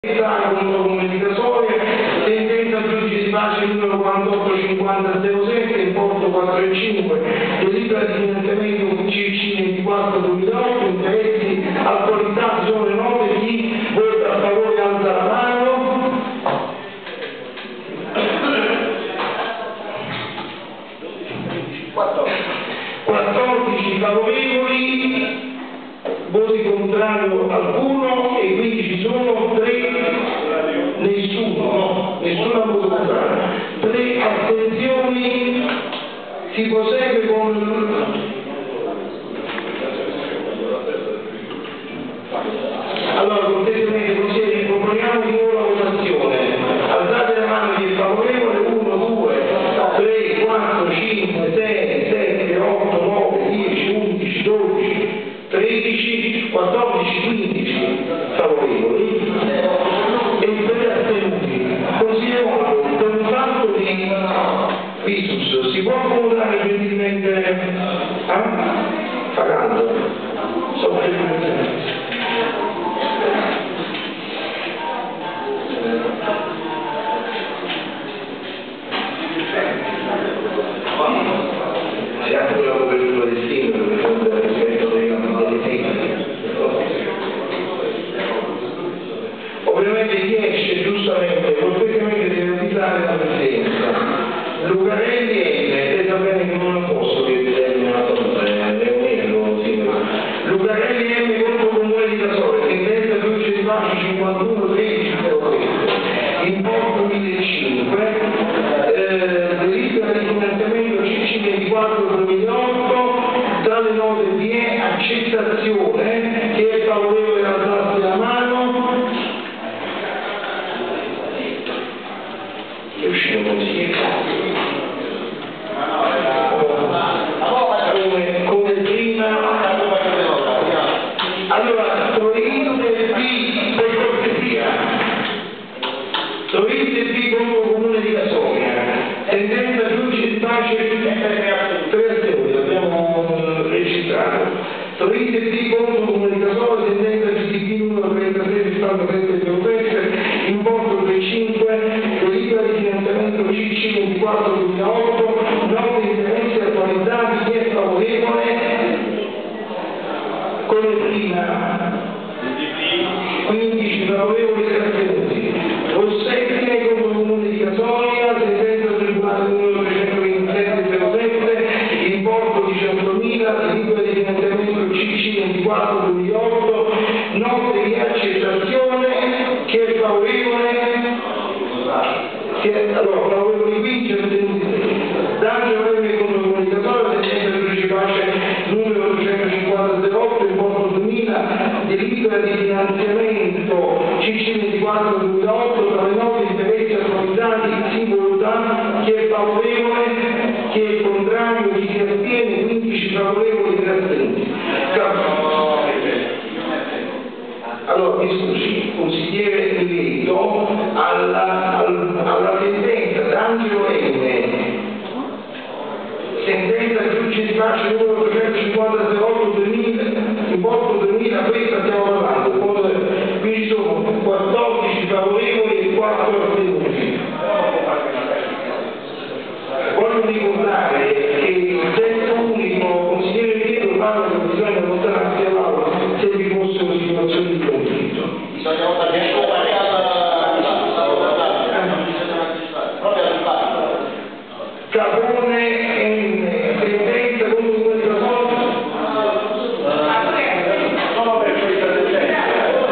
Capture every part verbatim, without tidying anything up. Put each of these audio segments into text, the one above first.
contro Comune di Casoria, sentenza giudice di pace numero quarantotto cinquanta zero sette, importo quattro e cinque, delibera di finanziamento C C ventiquattro duemilaotto, interessi attualizzati sono le note, chi vota a favore alza la mano. quattordici favorevoli, voti contrario alcuno e quindi ci sono tre, nessuno, no, nessuno voto contrario, tre astensioni. Si prosegue con allora cortesemente consiglieri, proponiamo di nuovo la votazione. Alzate la mano chi è favorevole. Uno, due, tre, quattro, cinque, sei, sette, otto, nove, dieci, undici, dodici, tredici, quattordici, quindici favorevoli e tre astenuti. Consigliamo per un fatto di visus, si può accomodare gentilmente a pagando sopra si ha pure la copertura del singolo rispetto delle tecniche. Ovviamente chi esce giustamente, cortesemente deve avvisare la presenza. Lucarelli N, sa bene che non posso che determina una cosa, è un nero, signore. Lucarelli N contro Comune di Casoria, sentenza giudice di pace cinquantuno tredici zero sette, importo millecinquecento, eh, delibera di finanziamento C C ventiquattro duemilaotto, tra le note vi è accettazione, chi è favorevole alzarsi la mano. Che uscire così? Come, come prima. Allora, Torino del B, per cortesia. Torino del B contro Comune di Casoria. Sentenza giudice di pace tre astenuti, abbiamo registrato. Torino del B contro Comune di Casoria, sentenza G D P numero trentasei settantasette zero sette, importo trentacinque, delibera di finanziamento C C ventiquattro duemilaotto, note di interessi attualizzati, chi è favorevole? Come prima, quindici favorevoli e astenuti. Rossetti contro il Comune di Casoria, sentenza tribunale numero trecentoventisette zero sette, importo diciottomila, delibera di finanziamento C C ventiquattro duemilaotto, note di accettazione, chi è favorevole? Chi è, allora, favorevoli quindici, astenuti tre. D'Angelo M contro il Comune di Casoria, sentenza giudice di pace numero trecentocinquanta zero otto, importo duemila, delibera di finanziamento C C ventiquattro duemilaotto, tra le note di interessi attualizzati, si vota, chi è favorevole, chi è contrario, chi si astiene, quindici favorevoli e tre astenuti. Allora, mi scusi, consigliere Mileto, alla, alla, alla sentenza D'Angelo N, sentenza giudice di pace numero trecentocinquanta zero otto duemila, importo duemila, questa stiamo parlando, qui ci sono quattordici favorevoli e quattro astenuti. Voglio ricordare che il testo unico, consigliere Mileto, parla che bisogna allontanarsi all'aula se vi fossero situazioni di conflitto. Bisogna votare Capone e sentenza contro Comune di Casoria. Sono per questa sentenza.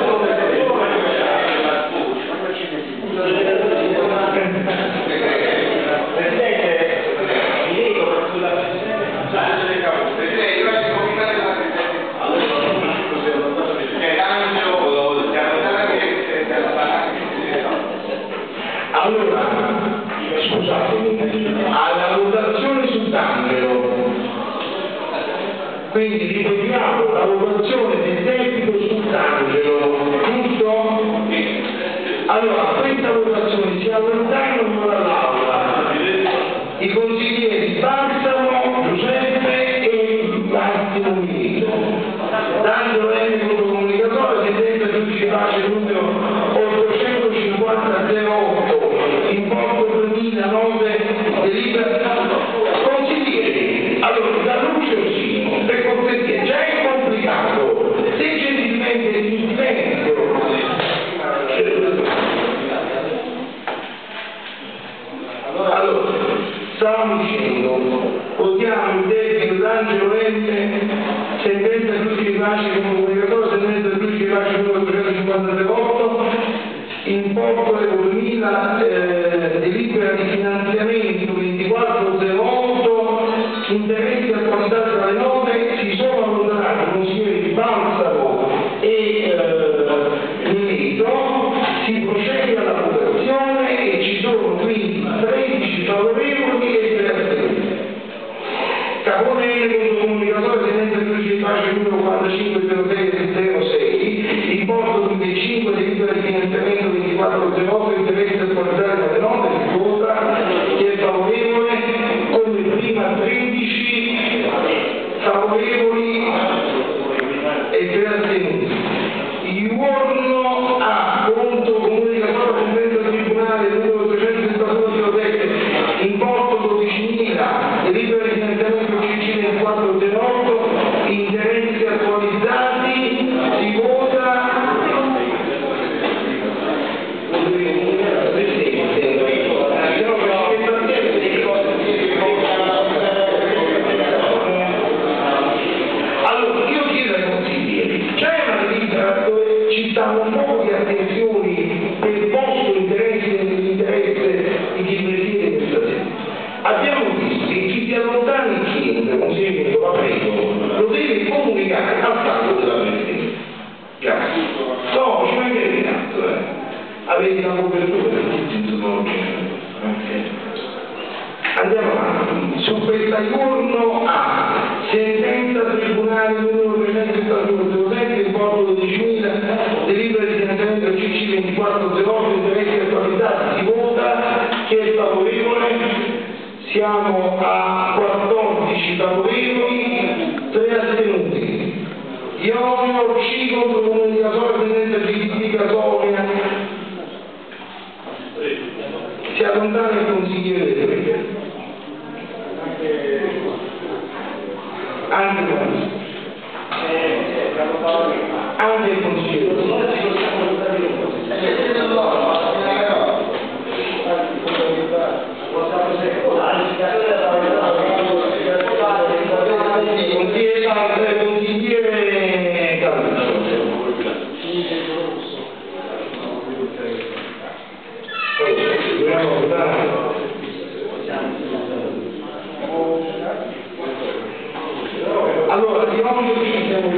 Presidente, mi dico per sulla presenza del Capone. Presidente, io voglio cominciare la sentenza. Allora, scusatemi, alla votazione su D'Angelo, quindi ripetiamo la votazione del debito su D'Angelo, giusto? Allora, questa votazione si allontanano dall'aula i consiglieri Balsamo, Giuseppe e Massimo Mileto. D'Angelo è contro Comune di Casoria, sentenza giudice di pace numero ottocento duemila, eh, delibera di finanziamento ventiquattro zero otto, interessi attualizzati dalle note, si sono allontanati i consiglieri di Balsamo e eh, Mileto, si procede alla votazione e ci sono quindi tredici favorevoli e tre astenuti. Capone con comunicatore tenente giudice di pace numero quarantacinque zero sei zero sei, importo venticinque delibera di finanziamento ventiquattro zero otto, interessi attualizzati dalle note, si vota, chi è favorevole, come prima tredici favorevoli e tre astenuti. Iorno a conto comunicatore tenente del tribunale numero trecentosettantuno zero sette, importo dodicimila, delibera di finanziamento C C ventiquattro zero otto, interessi attualizzati, si vota. Allora, io chiedo ai consiglieri, c'è una delibera dove ci stanno un po' di attenzioni per il vostro interesse e nell'interesse di chi presiede questa sede. Abbiamo visto che chi si allontana in chiesa, consigliere, lo prego, lo deve comunicare al capo della presidenza. Già, no, ci mancherebbe tanto, eh. Avete una copertura per tutti in okay. Andiamo avanti. Su questa giorno A, sentenza tribunale numero trecentosettantuno zero sette, importo dodicimila, delibera di finanziamento C C ventiquattro zero otto, interessi attualizzati, si vota, chi è favorevole? Siamo a quattordici favorevoli, tre astenuti. Ionio C contro comunicatore tenente G D P Casonia. Si allontana il consigliere del Presidente. Anche questo. Anche il consigliere del Consigliere consigliere Caruso. Dobbiamo votare. Allora, di oggi ci siamo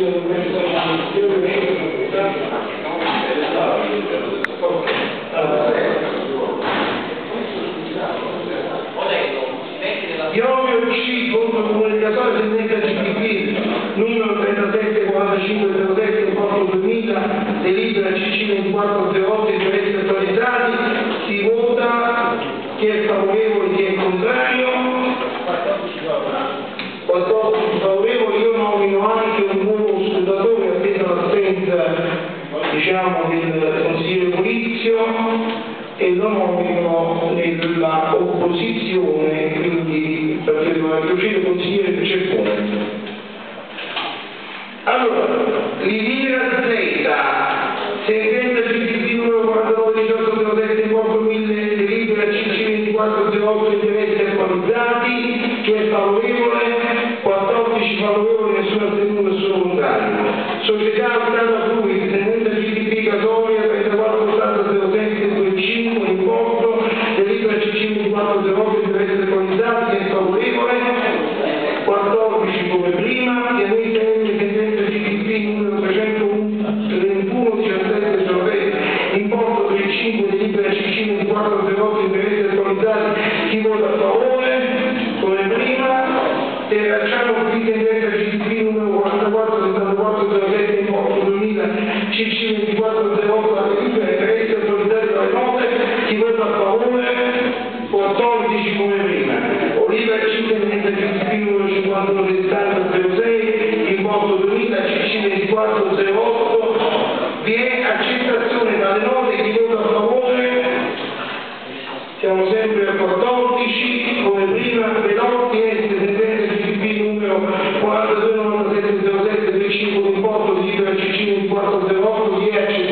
Ionio C contro comunicatore tenente G D P numero trentasette quarantacinque zero sette, importo duemila, delibera C C ventiquattro zero otto, interessi attualizzati, si vota, chi è favorevole, chi è contrario. quattordici favorevoli, io nomino anche un nuovo scrutatore attesa l'assenza, diciamo, del consigliere Polizio, e lo nomino nella opposizione, quindi perché doveva procedere il consigliere Cercone. Allora, Livira Z, sentenza G D P numero quarantanove diciotto zero sette, importo mille, delibera C C ventiquattro zero otto, interessi attualizzati, chi è favorevole? quattordici favorevoli, nessuno astenuto, nessuno contrario. Società Stata Fluid, sentenza G D P Casonia trentaquattro ottanta zero sette venticinque, importo, delibera C C ventiquattro zero otto, interessi attualizzati, chi è favorevole? quattordici come prima, chiaramente sentenza G D P numero trecentoventuno diciassette zero sei, importo trentacinque, delibera C C ventiquattro zero otto, interessi attualizzati, chi vota a favore? Come prima, Terracciano qui sentenza G D P numero quarantaquattro settantaquattro zero sette, importo duemila, C C ventiquattro zero otto, la delibera interessi attualizzati dalle note, chi vota a favore? quattordici come prima. Oliva C sentenza G D P numero cinquantuno settanta zero sei, importo duemila, C C ventiquattro zero otto, vi è accettazione dalle note, chi vota a favore? Siamo sempre a quattordici, come prima, Velotti S, sentenza G D P numero quarantadue novantasette zero sette venticinque, importo di libera C C ventiquattro zero otto, chi è accettato?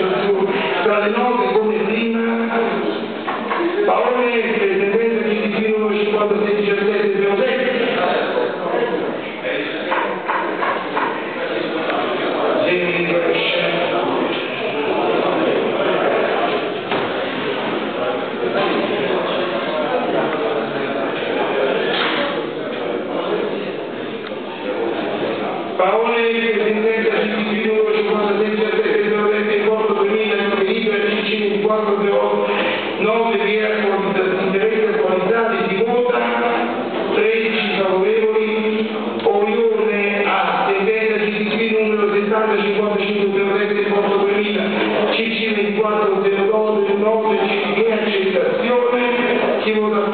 quattro zero nove via interesse attualizzati si vota tredici favorevoli, Orione a sentenza C T P numero settanta cinquantacinque zero sette quattro duemila C C ventiquattro zero nove C D accettazione, si vota